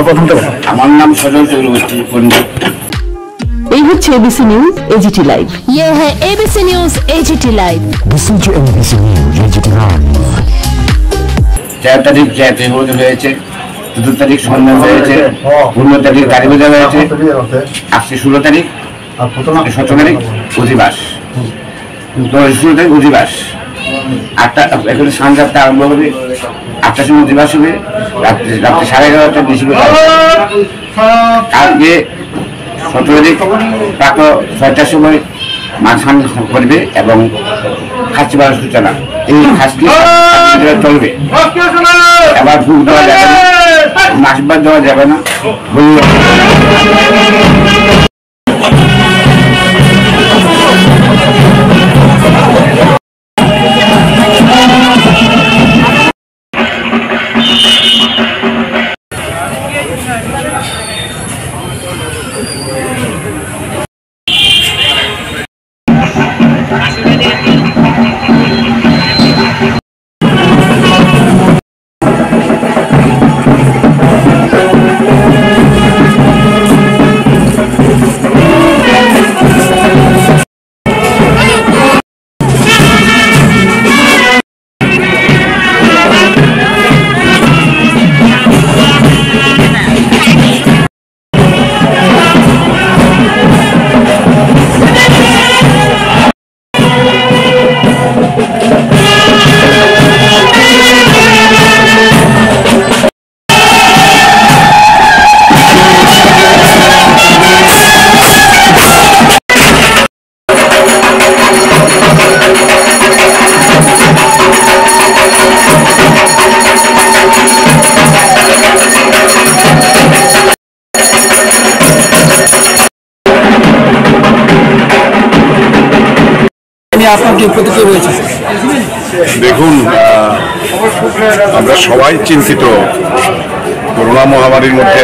প্রথম থেকে। আমার নাম সজল চক্রবর্তী পণ্ডিত। এই হচ্ছে এবিসি নিউজ এজিটি লাইভ। ये है ABC news AGT live. Listen to ABC News AGT Live। 4 তারিখ জাতীয় হতে হয়েছে, 2 তারিখ সন্ধ্যা হয়েছে, 15 তারিখ গাড়ি বোঝা হয়েছে, আজকে 16 তারিখ, 17 তারিখ অধিবাস, 16 তারিখ অধিবাস। 8টা এখানে সান্ধ্যাটা আরম্ভ হবে, 8টার সময় অধিবাস হবে, রাত্রে 11:30 বেশি করে। কালকে 17 তারিখ প্রাত 6টার সময় মাঝখান করবে এবং খাসি বাড়ার সূচনা। এই খাসি চলবে, এবার ভুল দেওয়া যাবে না, মাসবাদ দেওয়া যাবে না। দেখুন, আমরা সবাই চিন্তিত করোনা মহামারীর মধ্যে।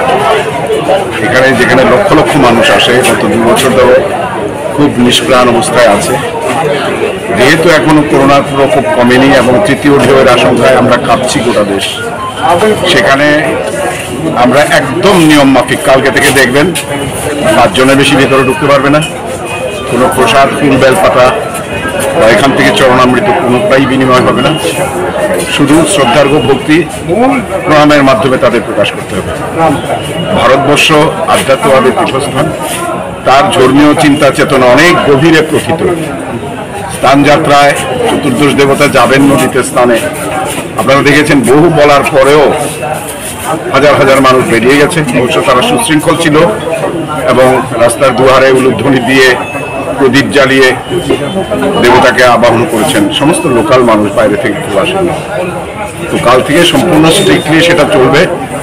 এখানে যেখানে লক্ষ লক্ষ মানুষ আসে, গত 2 বছর ধরে খুব নিষ্প্রাণ অবস্থায় আছে। যেহেতু এখনো করোনার প্রকোপ কমেনি এবং তৃতীয় ঢেউয়ের আশঙ্কায় আমরা কাঁপছি গোটা দেশ, সেখানে আমরা একদম নিয়ম মাফিক কালকে থেকে দেখবেন 5 জনের বেশি ভেতরে ঢুকতে পারবে না। কোনো প্রসাদ, ফুল, বেলপাতা বা এখান থেকে চরণামৃত কোনোটাই বিনিময় হবে না। শুধু শ্রদ্ধার্ঘ ভক্তি প্রণামের মাধ্যমে তাদের প্রকাশ করতে হবে। ভারতবর্ষ আধ্যাত্মবাদের পীঠস্থান, তার ধর্মীয় চিন্তা চেতনা অনেক গভীরে প্রথিত। স্নান যাত্রায় চতুর্দশ দেবতা যাবেন নদীতে স্নানে, আপনারা দেখেছেন বহু বলার পরেও হাজার হাজার মানুষ বেরিয়ে গেছে। অবশ্য তারা সুশৃঙ্খল ছিল এবং রাস্তার দুয়ারে উলুধ্বনি দিয়ে প্রদীপ জ্বালিয়ে দেবতাকে আবাহন করেছেন। সমস্ত লোকাল মানুষ, বাইরে থেকে কেউ আসেন। তো কাল থেকে সম্পূর্ণ স্ট্রিক্টলি সেটা চলবে।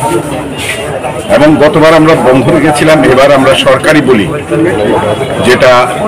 এবং গতবার আমরা বন্ধ রেখেছিলাম, এবার আমরা সরকারি বলি, যেটা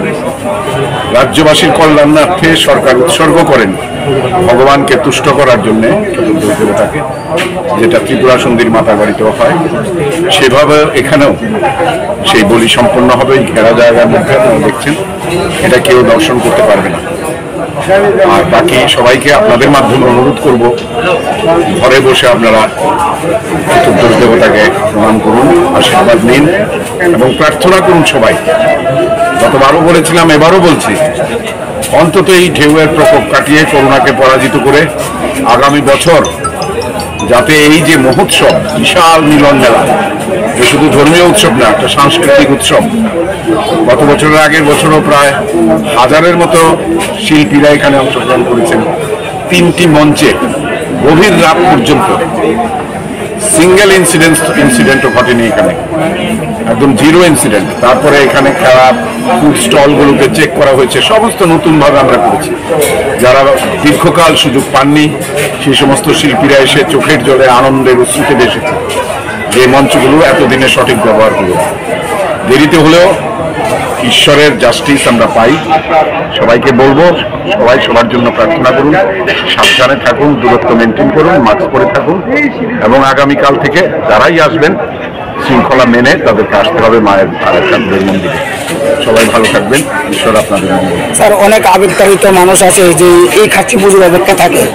রাজ্যবাসীর কল্যাণার্থে সরকার উৎসর্গ করেন ভগবানকে তুষ্ট করার জন্যে, দেবতাকে, যেটা ত্রিপুরা সুন্দরী মাতার বাড়িতেও হয়, সেভাবে এখানেও সেই বলি সম্পন্ন হবে। ঘেরা জায়গার মধ্যে আপনারা দেখছেন, এটা কেউ দর্শন করতে পারবে না। আর বাকি সবাইকে আপনাদের মাধ্যমে অনুরোধ করব, ঘরে বসে আপনারা চতুর্দশ দেবতাকে প্রণাম করুন, আশীর্বাদ নিন এবং প্রার্থনা করুন সবাই। গতবারও বলেছিলাম, এবারও বলছি, অন্তত এই ঢেউয়ের প্রকোপ কাটিয়ে করোনাকে পরাজিত করে আগামী বছর যাতে এই যে মহোৎসব, বিশাল মিলন মেলা, শুধু ধর্মীয় উৎসব না, একটা সাংস্কৃতিক উৎসব। গত বছরের আগের বছরও প্রায় 1000-এর মতো শিল্পীরা এখানে অংশগ্রহণ করেছেন। 3টি মঞ্চে গভীর রাত পর্যন্ত সিঙ্গেল ইনসিডেন্টও ঘটেনি এখানে, একদম জিরো ইনসিডেন্ট। তারপরে এখানে খেলা, ফুড স্টলগুলোকে চেক করা হয়েছে, সমস্ত নতুনভাবে আমরা করেছি। যারা দীর্ঘকাল সুযোগ পাননি সেই সমস্ত শিল্পীরা এসে চোখের জলে আনন্দের অশ্রুতে ভেসেছে, যে মঞ্চগুলো এতদিনে সঠিক ব্যবহার করবে। দেরিতে হলেও ঈশ্বরের জাস্টিস আমরা পাই। সবাইকে বলবো, সবাই সবার জন্য প্রার্থনা করুন, সাবধানে থাকুন, দূরত্ব মেনটেন করুন, মাস্ক পরে থাকুন এবং আগামীকাল থেকে যারাই আসবেন শৃঙ্খলা মেনে তাদেরকে আসতে হবে মায়ের আরাধনার মন্দিরে। সবাই ভালো থাকবেন, ঈশ্বর আপনাদের মঙ্গল। স্যার, অনেক আবেগতাড়িত মানুষ আছে যে এই খাচ্ছি পুজোর অপেক্ষা থাকে,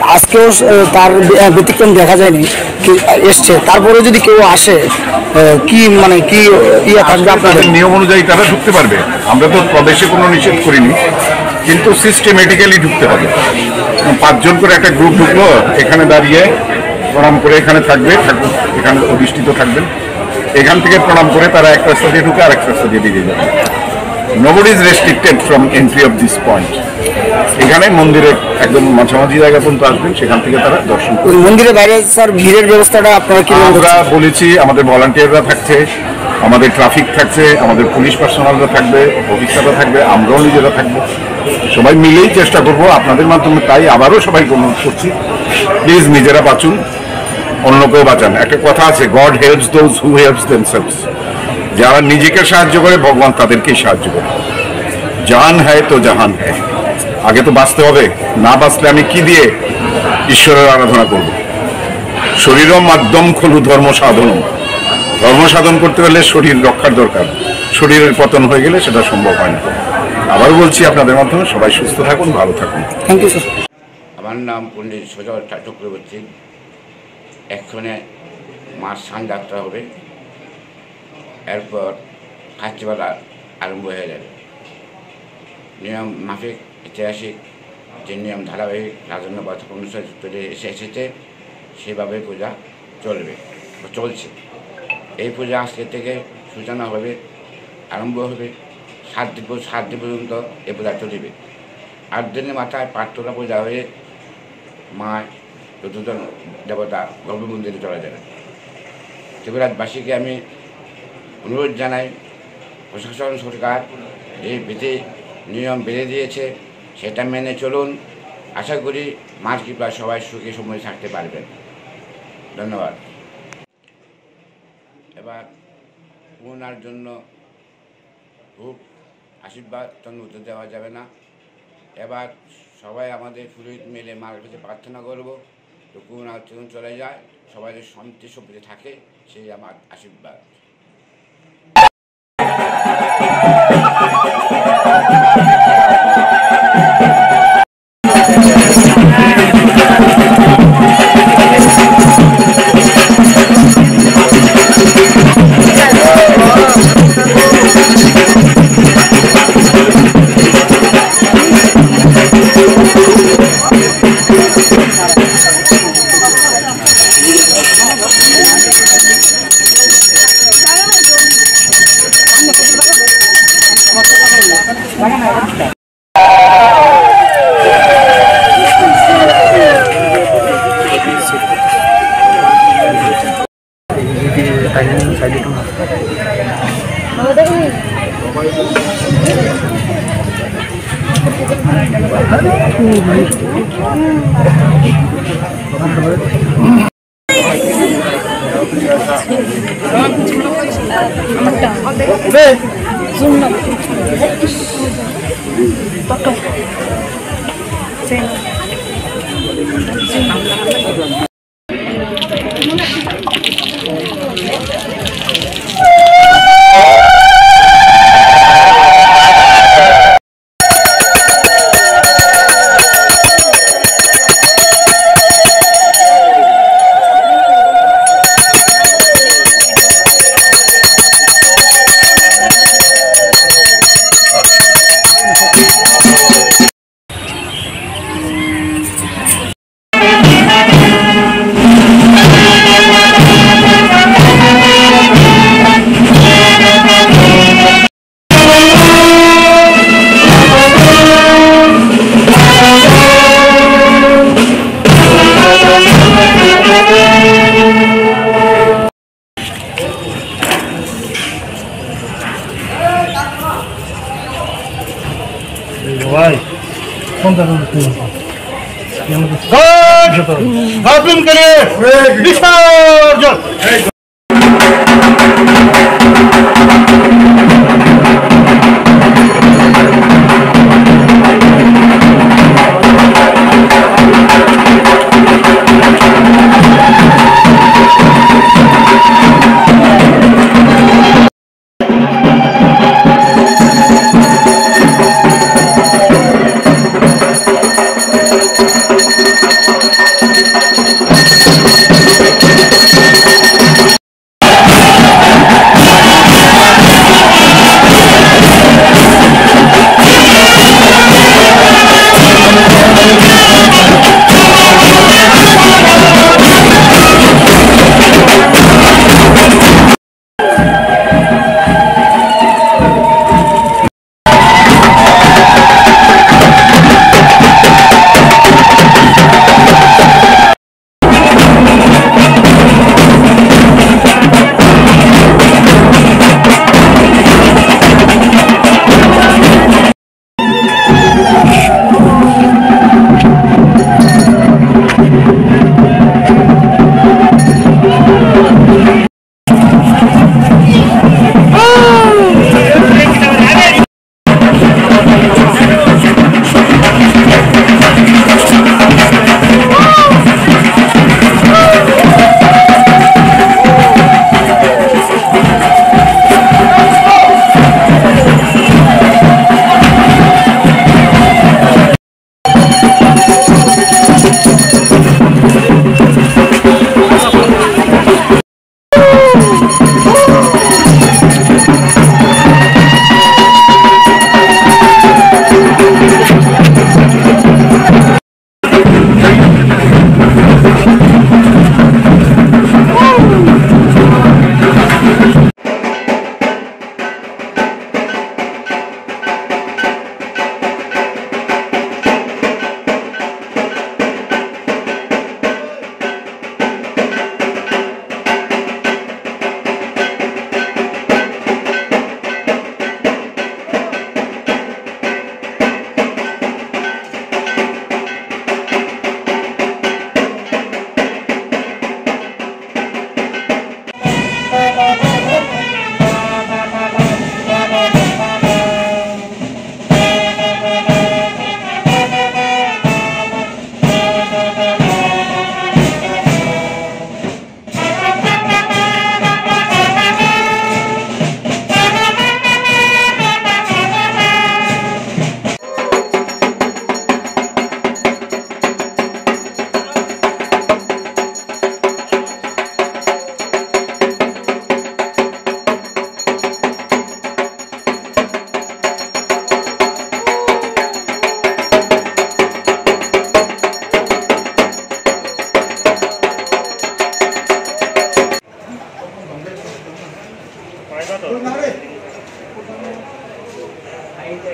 আজকেও তার ব্যতিক্রম দেখা যায়নি এসছে, তারপরে যদি কেউ আসে কি মানে কি ইয়ে থাকবে আপনাদের? নিয়ম অনুযায়ী তারা ঢুকতে পারবে, আমরা তো প্রবেশে কোনো নিষেধ করিনি, কিন্তু সিস্টেমেটিক্যালি ঢুকতে হবে। 5 জন করে একটা গ্রুপ ঢুকলো, এখানে দাঁড়িয়ে প্রণাম করে এখানে থাকবে, এখানে অধিষ্ঠিত থাকবেন, এখান থেকে প্রণাম করে তারা এক রাস্তা দিয়ে ঢুকে আরেক রাস্তা দিয়ে বেরিয়ে যাবে। Nobody is restricted from entry of this point. এখানে মন্দিরে একদম মাঝামাঝি জায়গা পর্যন্ত আসবেন, সেখান থেকে তারা দর্শন করবেন। মন্দিরের বাইরে স্যার ভিড়ের ব্যবস্থাটা আপনারা কি? আমরা বলেছি আমাদের ভলান্টিয়াররা থাকছে, আমাদের ট্রাফিক থাকছে, আমাদের পুলিশ পার্সোনালরা থাকবে, অফিসাররা থাকবে, আমরাও নিজেরা থাকবো, সবাই মিলেই চেষ্টা করব আপনাদের মাধ্যমে। তাই আবারও সবাইকে অনুরোধ করছি, প্লিজ নিজেরা বাঁচুন, অন্যকেও বাঁচান। একটা কথা আছে, God helps those who helps themselves. যারা নিজেকে সাহায্য করে ভগবান তাদেরকেই সাহায্য করে। জান হ্যায় তো জাহান হ্যায়, আগে তো বাঁচতে হবে, না বাঁচলে আমি কি দিয়ে ঈশ্বরের আরাধনা করব? শরীরম মাধ্যম খলু ধর্ম সাধন, ধর্ম সাধন করতে হলে শরীর রক্ষার দরকার, শরীরের পতন হয়ে গেলে সেটা সম্ভব হয় না। আবার বলছি, আপনাদের মাধ্যমে সবাই সুস্থ থাকুন, ভালো থাকুন। Thank you sir. আমার নাম পণ্ডিত সুজয় চক্রবর্তী। এক্ষণে মার সান যাত্রা হবে, এরপর ফেস্টিভ্যাল আরম্ভ হয়ে যাবে। নিয়ম মাফিক ঐতিহাসিক যে নিয়ম ধারাবাহিক রাজন্যবাদ অনুসারে চলে এসেছে, সেভাবে পূজা চলবে, চলছে। এই পূজা আজকে থেকে সূচনা হবে, আরম্ভ হবে, 7 দিন পর্যন্ত এই পূজা চলবে। 8 দিনের মাথায় পাঠতলা পূজা হয়ে মা চতুর্থ দেবতা গর্ভমন্দিরে চলে যাবে। ত্রিপুরাবাসীকে আমি অনুরোধ জানাই, প্রশাসন সরকার যে বিধি নিয়ম বেঁধে দিয়েছে সেটা মেনে চলুন। আশা করি মার কৃপা সবাই সুখে সময় থাকতে পারবেন। ধন্যবাদ। এবার করোনার জন্য খুব আশীর্বাদ হতে দেওয়া যাবে না। এবার সবাই আমাদের পুরোহিত মিলে মার কাছে প্রার্থনা করব, তো করোনা চলে যায়, সবাই শান্তি সম্প্রীতি থাকে, সেই আমার আশীর্বাদ।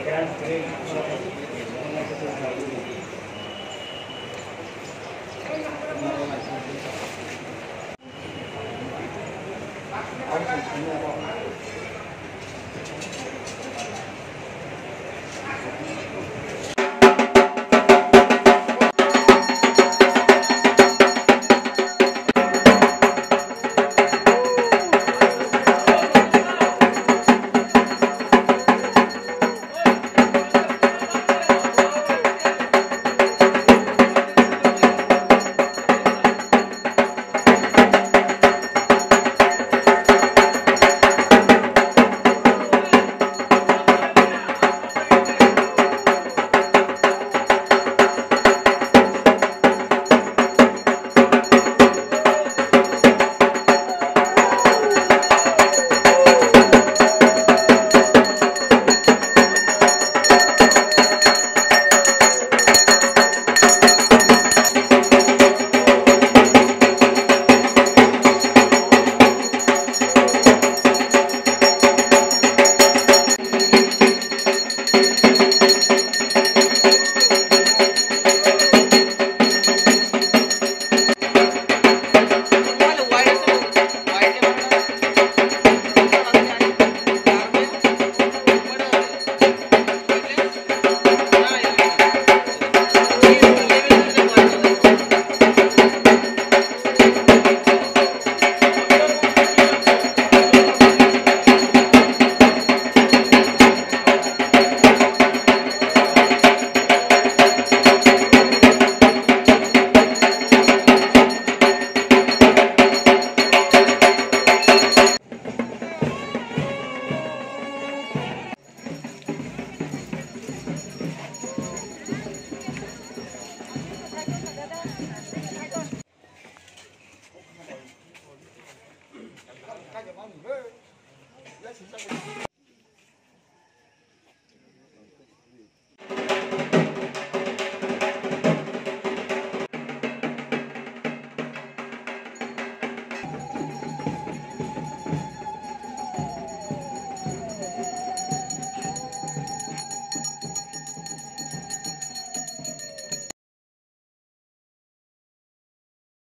진짜